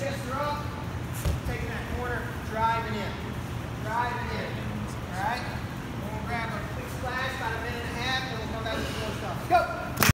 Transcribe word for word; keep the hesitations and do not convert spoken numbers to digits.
chest are up, taking that corner, driving in. Driving in. Alright? We'll grab a quick splash, about a minute and a half, and we'll come back to the floor stuff. Go!